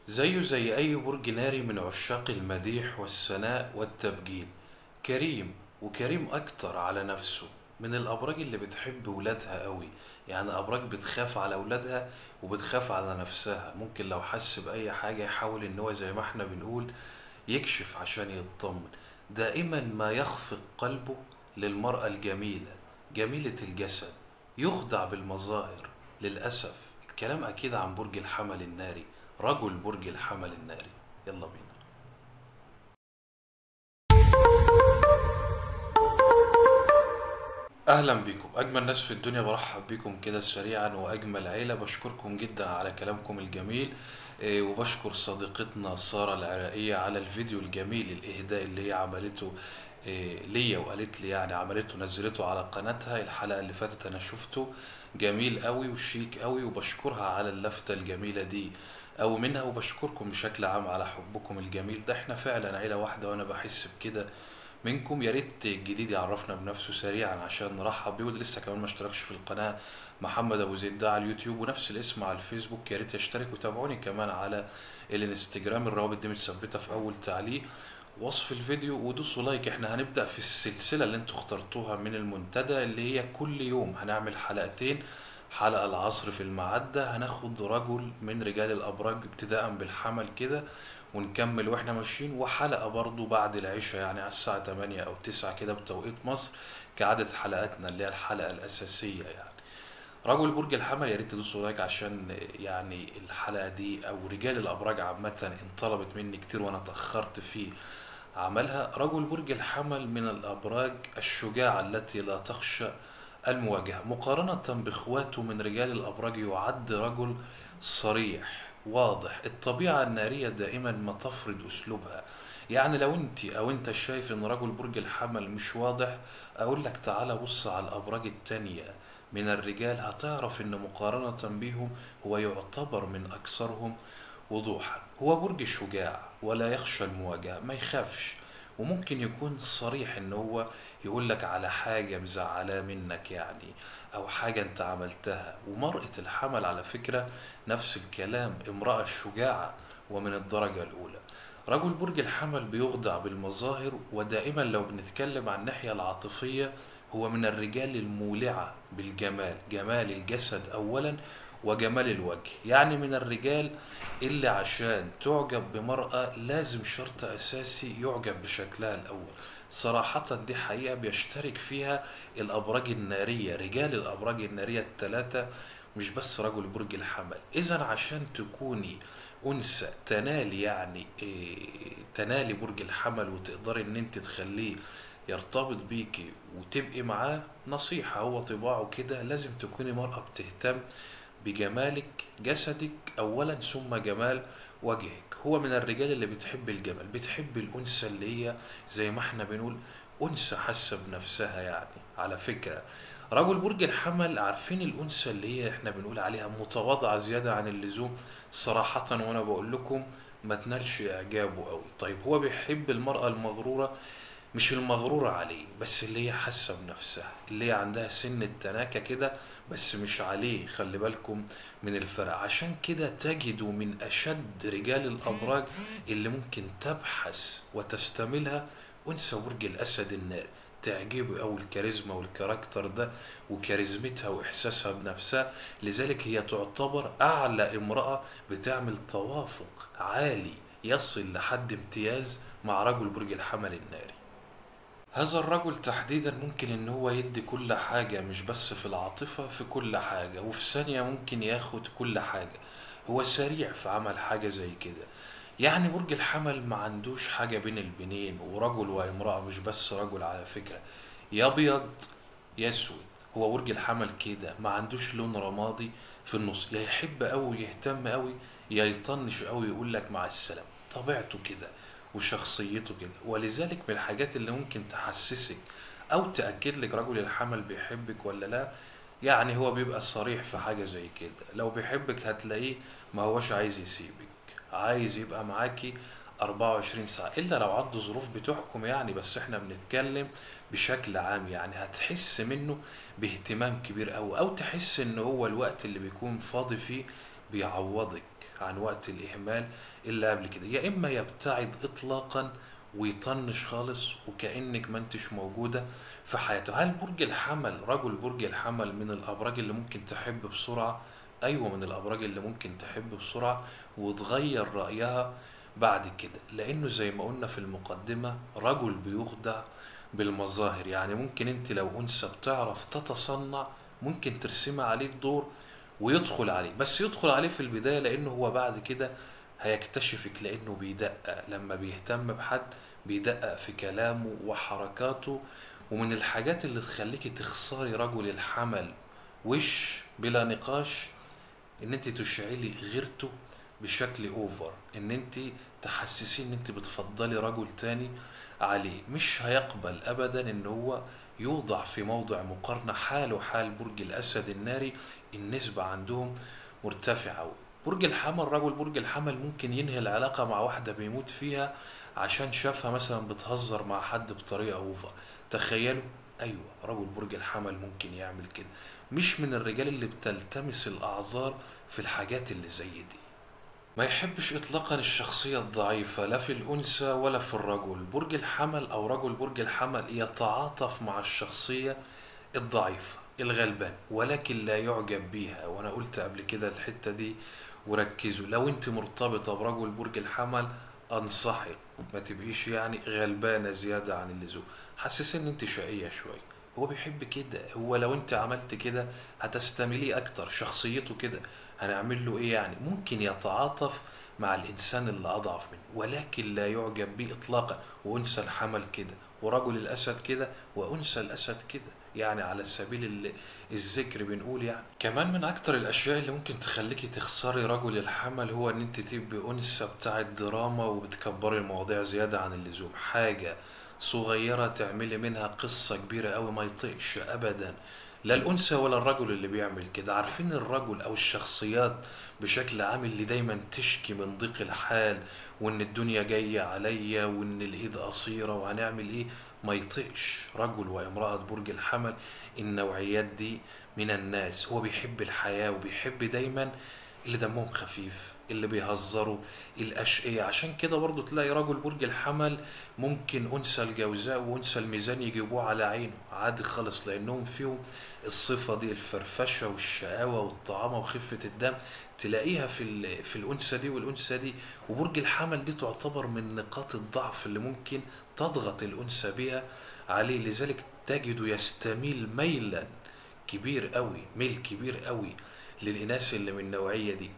زيه زي أي برج ناري من عشاق المديح والثناء والتبجيل. كريم، وكريم أكتر على نفسه. من الأبراج اللي بتحب ولادها قوي، يعني أبراج بتخاف على ولادها وبتخاف على نفسها. ممكن لو حس بأي حاجة يحاول إن هو زي ما احنا بنقول يكشف عشان يطمن. دائما ما يخفق قلبه للمرأة الجميلة، جميلة الجسد، يخدع بالمظاهر. للأسف الكلام أكيد عن برج الحمل الناري، رجل برج الحمل الناري. يلا بينا. اهلا بيكم اجمل ناس في الدنيا، برحب بيكم كده سريعا، واجمل عيلة. بشكركم جدا على كلامكم الجميل. وبشكر صديقتنا سارة العراقية على الفيديو الجميل، الاهداء اللي هي عملته ليا، وقالت لي يعني عملته نزلته على قناتها. الحلقة اللي فاتت انا شفته جميل قوي وشيك قوي، وبشكرها على اللفتة الجميلة دي او منها. وبشكركم بشكل عام على حبكم الجميل ده. احنا فعلا عيلة واحدة وانا بحس بكده منكم. يا ريت الجديد يعرفنا بنفسه سريعا عشان نرحب بيه، واللي لسه كمان ما اشتركش في القناة محمد ابو زيد ده على اليوتيوب ونفس الاسم على الفيسبوك، يا ريت يشترك. وتابعوني كمان على الانستجرام، الروابط دي متثبتة في اول تعليق وصف الفيديو. ودوسوا لايك. احنا هنبدأ في السلسلة اللي انتوا اخترتوها من المنتدى، اللي هي كل يوم هنعمل حلقتين. حلقة العصر في المعدة هناخد رجل من رجال الأبراج ابتداء بالحمل كده، ونكمل واحنا ماشيين. وحلقة برضو بعد العشاء يعني على الساعة 8 أو 9 كده بتوقيت مصر، كعادة حلقاتنا اللي هي الحلقة الأساسية يعني. رجل برج الحمل، يا ريت تدوسوا لايك عشان يعني الحلقة دي أو رجال الأبراج عامة انطلبت مني كتير وأنا اتأخرت في عملها. رجل برج الحمل من الأبراج الشجاعة التي لا تخشى المواجهة. مقارنة بإخواته من رجال الأبراج يعد رجل صريح واضح. الطبيعة النارية دائما ما تفرض أسلوبها. يعني لو انت او انت شايف ان رجل برج الحمل مش واضح، اقول لك تعالى بص على الابراج التانية من الرجال، هتعرف ان مقارنة بيهم هو يعتبر من اكثرهم وضوحا. هو برج شجاع ولا يخشى المواجهة، ما يخافش. وممكن يكون صريح ان هو يقول لك على حاجة مزعلاه منك يعني، او حاجة انت عملتها. ومرأة الحمل على فكرة نفس الكلام، امرأة شجاعة ومن الدرجة الاولى. رجل برج الحمل بيخضع بالمظاهر، ودائما لو بنتكلم عن الناحية العاطفية هو من الرجال المولعة بالجمال، جمال الجسد اولا وجمال الوجه. يعني من الرجال اللي عشان تعجب بمرأة لازم شرط أساسي يعجب بشكلها الأول. صراحة دي حقيقة بيشترك فيها الأبراج النارية، رجال الأبراج النارية الثلاثة، مش بس رجل برج الحمل. إذا عشان تكوني أنثى تنالي يعني تنالي برج الحمل وتقدري إن أنت تخليه يرتبط بيكي وتبقي معاه، نصيحة هو طباعه كده، لازم تكوني مرأة بتهتم بجمالك، جسدك أولا ثم جمال وجهك. هو من الرجال اللي بتحب الجمال، بتحب الأنثى اللي هي زي ما احنا بنقول أنثى حاسة بنفسها يعني. على فكرة رجل برج الحمل، عارفين الأنثى اللي هي احنا بنقول عليها متواضعة زيادة عن اللزوم؟ صراحة وأنا بقول لكم ما تنالش إعجابه قوي. طيب هو بيحب المرأة المغرورة، مش المغرورة عليه بس، اللي هي حاسة بنفسها، اللي هي عندها سن التناكة كده بس مش عليه. خلي بالكم من الفرق. عشان كده تجدوا من أشد رجال الأبراج اللي ممكن تبحث وتستملها أنثى برج الأسد الناري. تعجبه أو الكاريزما والكاركتر ده وكاريزمتها وإحساسها بنفسها. لذلك هي تعتبر أعلى امرأة بتعمل توافق عالي يصل لحد امتياز مع رجل برج الحمل الناري. هذا الرجل تحديدا ممكن ان هو يدي كل حاجة، مش بس في العاطفة، في كل حاجة، وفي ثانية ممكن ياخد كل حاجة. هو سريع في عمل حاجة زي كده. يعني برج الحمل ما عندوش حاجة بين البنين، ورجل وامرأة، مش بس رجل على فكرة، يا ابيض يا اسود. هو برج الحمل كده ما عندوش لون رمادي في النص، يا يحب قوي يهتم قوي، يا يطنش قوي يقول لك مع السلامة. طبيعته كده وشخصيته كده. ولذلك من الحاجات اللي ممكن تحسسك او تأكد لك رجل الحمل بيحبك ولا لا، يعني هو بيبقى صريح في حاجة زي كده. لو بيحبك هتلاقيه ما هوش عايز يسيبك، عايز يبقى معاكي 24 ساعة، إلا لو عدوا ظروف بتحكم يعني. بس احنا بنتكلم بشكل عام، يعني هتحس منه باهتمام كبير أوي، أو تحس إن هو الوقت اللي بيكون فاضي فيه بيعوضك. عن وقت الإهمال اللي قبل كده، يا إما يبتعد إطلاقا ويطنش خالص وكأنك ما انتش موجودة في حياته. هل برج الحمل، رجل برج الحمل، من الأبراج اللي ممكن تحب بسرعة؟ أيوة، من الأبراج اللي ممكن تحب بسرعة وتغير رأيها بعد كده، لأنه زي ما قلنا في المقدمة رجل بيخدع بالمظاهر. يعني ممكن انت لو أنثى بتعرف تتصنع ممكن ترسمي عليه الدور ويدخل عليه، بس يدخل عليه في البداية، لأنه هو بعد كده هيكتشفك، لأنه بيدقق لما بيهتم بحد، بيدقق في كلامه وحركاته. ومن الحاجات اللي تخليكي تخسري رجل الحمل وش بلا نقاش ان انت تشعلي غيرته بشكل اوفر، ان انت تحسسيه ان انت بتفضلي رجل تاني عليه. مش هيقبل ابدا ان هو يوضع في موضع مقارنة. حاله حال برج الاسد الناري، النسبة عندهم مرتفعة. برج الحمل، رجل برج الحمل ممكن ينهي العلاقة مع واحدة بيموت فيها عشان شافها مثلا بتهزر مع حد بطريقة اوفر. تخيلوا. ايوه، رجل برج الحمل ممكن يعمل كده. مش من الرجال اللي بتلتمس الاعذار في الحاجات اللي زي دي. ما يحبش اطلاقا الشخصية الضعيفة، لا في الانثى ولا في الرجل. برج الحمل او رجل برج الحمل يتعاطف مع الشخصية الضعيفة الغلبان، ولكن لا يعجب بيها. وانا قلت قبل كده الحتة دي، وركزوا. لو انت مرتبطة برجل برج الحمل انصحك ما تبقيش يعني غلبانة زيادة عن اللزوم. حسس ان انت شقية شوية. هو بيحب كده. هو لو انت عملت كده هتستميليه اكتر، شخصيته كده. هنعمل له ايه يعني؟ ممكن يتعاطف مع الانسان اللي اضعف منه، ولكن لا يعجب بيه اطلاقا. وانثى الحمل كده، ورجل الاسد كده، وانثى الاسد كده، يعني على سبيل الذكر بنقول. يعني كمان من اكتر الاشياء اللي ممكن تخليكي تخسري رجل الحمل هو ان انت تبقي انثى بتاعه دراما وبتكبري المواضيع زيادة عن اللزوم. حاجة صغيرة تعملي منها قصة كبيرة قوي، ما يطيقش ابدا لا الانثى ولا الرجل اللي بيعمل كده. عارفين الرجل او الشخصيات بشكل عام اللي دايما تشكي من ضيق الحال، وان الدنيا جاية عليا، وان الايد قصيرة، وهنعمل ايه؟ ما يطيقش رجل وامرأة برج الحمل النوعيات دي من الناس. هو بيحب الحياة وبيحب دايما اللي دمهم خفيف، اللي بيهزروا، الأشقياء. عشان كده برضو تلاقي رجل برج الحمل ممكن أنثى الجوزاء وأنثى الميزان يجيبوه على عينه عادي خالص، لأنهم فيهم الصفة دي، الفرفشة والشقاوة والطعامة وخفة الدم. تلاقيها في الأنثى دي والأنثى دي. وبرج الحمل دي تعتبر من نقاط الضعف اللي ممكن تضغط الأنثى بها عليه، لذلك تجده يستميل ميلا كبير قوي، ميل كبير قوي للإناث اللي من النوعية دي،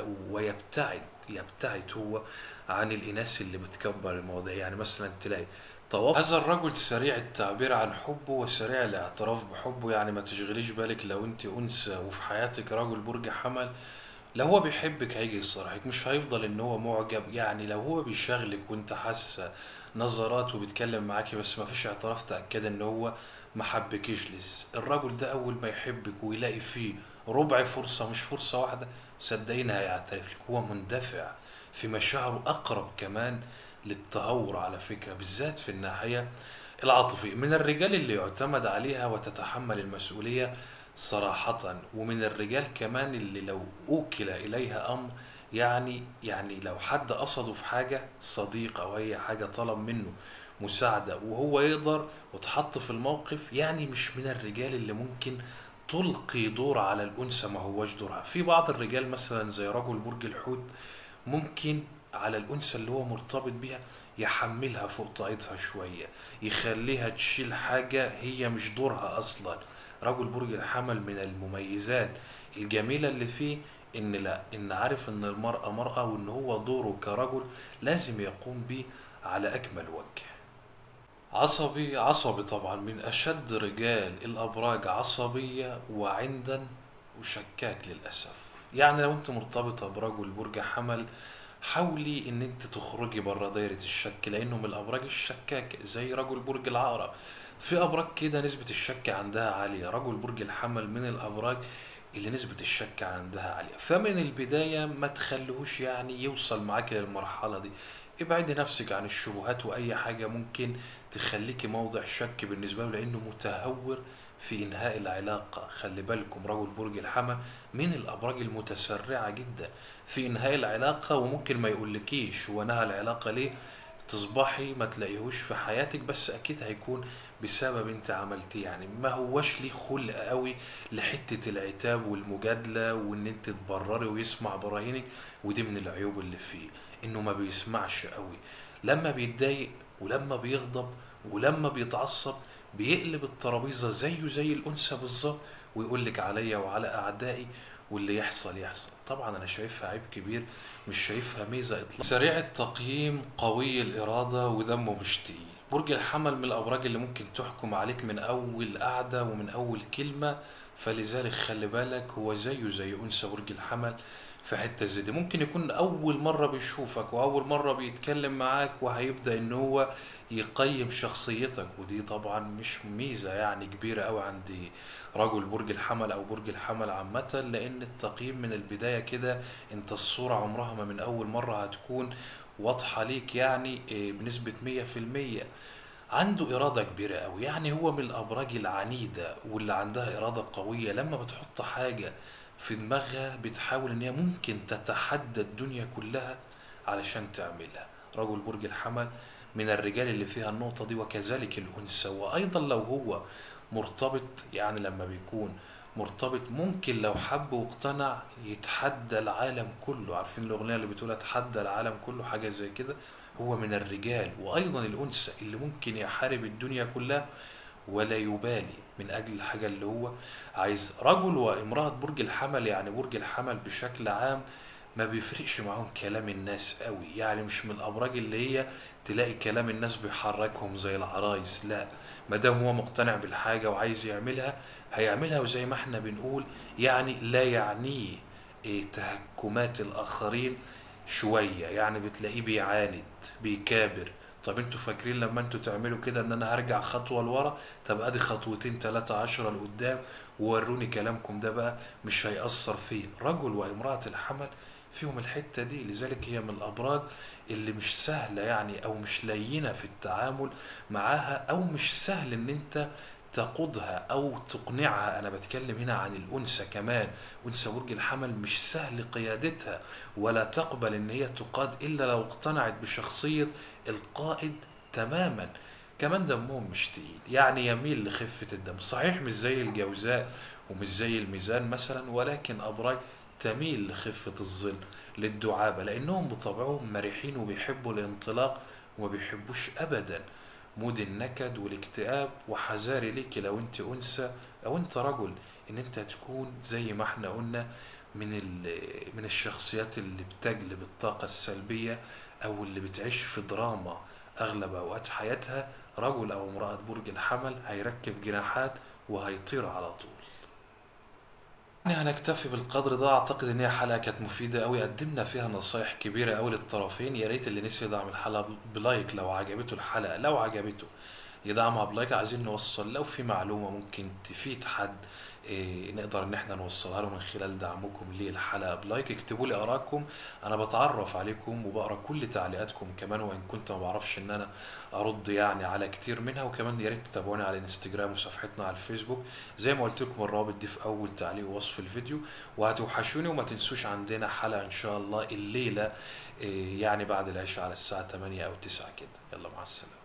يبتعد هو عن الإناث اللي بتكبر المواضيع. يعني مثلا تلاقي هذا الرجل سريع التعبير عن حبه وسريع الاعتراف بحبه. يعني ما تشغليش بالك لو انت أنثى وفي حياتك رجل برج حمل، لو هو بيحبك هيجي يصارحك، مش هيفضل ان هو معجب. يعني لو هو بيشغلك وانت حاسه نظرات وبيتكلم معاكي بس ما فيش اعتراف، تأكد ان هو ما حبكيش لسه. الرجل ده اول ما يحبك ويلاقي فيه ربع فرصة مش فرصة واحدة، صدقيني هيعترف لك. هو مندفع في مشاعره، اقرب كمان للتهور على فكرة، بالذات في الناحية العاطفية. من الرجال اللي يعتمد عليها وتتحمل المسؤولية صراحة. ومن الرجال كمان اللي لو أوكل إليها أمر، يعني لو حد قصده في حاجة، صديق أو أي حاجة طلب منه مساعدة وهو يقدر وتحط في الموقف، يعني مش من الرجال اللي ممكن تلقي دور على الأنثى ما هوش دورها. في بعض الرجال مثلا زي رجل برج الحوت ممكن على الأنثى اللي هو مرتبط بيها يحملها فوق طاقتها شوية، يخليها تشيل حاجة هي مش دورها أصلا. رجل برج الحمل من المميزات الجميلة اللي فيه إن لا، إن عارف إن المرأة مرأة، وإن هو دوره كرجل لازم يقوم بيه على أكمل وجه. عصبي، عصبي طبعا، من أشد رجال الأبراج عصبية وعندا وشكاك للأسف. يعني لو انت مرتبطة برجل برج حمل، حاولي ان انت تخرجي بره دايرة الشك، لانه من الابراج الشكاكة زي رجل برج العقرب. في ابراج كده نسبة الشك عندها عالية. رجل برج الحمل من الابراج اللي نسبة الشك عندها عالية. فمن البداية ما تخليهوش يعني يوصل معاك للمرحلة دي. ابعدي نفسك عن الشبهات واي حاجة ممكن تخليكي موضع شك بالنسبة له، لانه متهور في انهاء العلاقة. خلي بالكم رجل برج الحمل من الابراج المتسرعة جدا في انهاء العلاقة، وممكن ما يقولكيش هو نهى العلاقة ليه، تصبحي ما تلاقيهوش في حياتك، بس اكيد هيكون بسبب انت عملتيه. يعني ما هوش ليه خلق قوي لحتة العتاب والمجادلة وان انت تبرري ويسمع براهينك. ودي من العيوب اللي فيه، انه ما بيسمعش قوي. لما بيتضايق ولما بيغضب ولما بيتعصب بيقلب الترابيزة زيه زي الأنثى بالظبط، ويقولك عليا وعلى أعدائي، واللي يحصل يحصل. طبعا أنا شايفها عيب كبير، مش شايفها ميزة إطلاقا. سريع التقييم، قوي الإرادة، ودمه مش تقيل. برج الحمل من الأبراج اللي ممكن تحكم عليك من أول قعدة ومن أول كلمة، فلذلك خلي بالك هو زيه زي أنثى برج الحمل. في حتة زي دي ممكن يكون أول مرة بيشوفك وأول مرة بيتكلم معاك، وهيبدأ إن هو يقيم شخصيتك، ودي طبعا مش ميزة يعني كبيرة أوي عند رجل برج الحمل أو برج الحمل عامة، لأن التقييم من البداية كده أنت الصورة عمرها ما من أول مرة هتكون واضحة ليك يعني بنسبة 100%. عنده إرادة كبيرة أوي، يعني هو من الأبراج العنيدة واللي عندها إرادة قوية. لما بتحط حاجة في دماغها بتحاول إن هي ممكن تتحدى الدنيا كلها علشان تعملها. رجل برج الحمل من الرجال اللي فيها النقطة دي، وكذلك الأنثى. وأيضا لو هو مرتبط، يعني لما بيكون مرتبط ممكن لو حب واقتنع يتحدى العالم كله. عارفين الأغنية اللي بتقول اتحدى العالم كله، حاجة زي كده. هو من الرجال وأيضا الأنثى اللي ممكن يحارب الدنيا كلها ولا يبالي من أجل الحاجة اللي هو عايز. رجل وامرأة برج الحمل، يعني برج الحمل بشكل عام ما بيفرقش معاهم كلام الناس قوي. يعني مش من الابراج اللي هي تلاقي كلام الناس بيحركهم زي العرايس، لا. ما دام هو مقتنع بالحاجه وعايز يعملها هيعملها، وزي ما احنا بنقول يعني لا يعنيه تهكمات الاخرين شويه. يعني بتلاقيه بيعاند بيكابر. طب انتوا فاكرين لما انتوا تعملوا كده ان انا هرجع خطوه لورا؟ طب ادي خطوتين 3 10 لقدام، ووروني كلامكم ده بقى مش هيأثر فيه. رجل وامرأة الحمل فيهم الحتة دي، لذلك هي من الأبراج اللي مش سهلة يعني، أو مش لينة في التعامل معاها، أو مش سهل إن أنت تقودها أو تقنعها. أنا بتكلم هنا عن الأنثى كمان. أنثى برج الحمل مش سهل قيادتها، ولا تقبل إن هي تقاد إلا لو اقتنعت بشخصية القائد تماما. كمان دمهم مش تقيل، يعني يميل لخفة الدم. صحيح مش زي الجوزاء ومش زي الميزان مثلا، ولكن أبراج تميل لخفة الظل، للدعابة، لأنهم بطبعهم مرحين وبيحبوا الانطلاق وما بيحبوش أبدا مود النكد والاكتئاب. وحذاري ليك لو انت أنثى أو انت رجل ان انت تكون زي ما احنا قلنا من الشخصيات اللي بتجلب الطاقة السلبية، أو اللي بتعيش في دراما أغلب أوقات حياتها. رجل أو امرأة برج الحمل هيركب جناحات وهيطير على طول. يعني هنكتفي بالقدر ده. اعتقد ان هي حلقه كانت مفيده قوي، قدمنا فيها نصايح كبيره قوي للطرفين. يا ريت اللي نسي يدعم الحلقه بلايك لو عجبته الحلقه، لو عجبته يدعمها بلايك. عايزين نوصل لو في معلومه ممكن تفيد حد نقدر ان احنا نوصلها له من خلال دعمكم للحلقه بلايك. اكتبوا لي ارائكم، انا بتعرف عليكم وبقرا كل تعليقاتكم كمان، وان كنت ما بعرفش ان انا ارد يعني على كتير منها. وكمان يا ريت تتابعوني على الانستجرام وصفحتنا على الفيسبوك، زي ما قلت لكم الرابط دي في اول تعليق ووصف الفيديو. وهتوحشوني، وما تنسوش عندنا حلقه ان شاء الله الليله يعني بعد العشاء على الساعه 8 او 9 كده. يلا مع السلامه.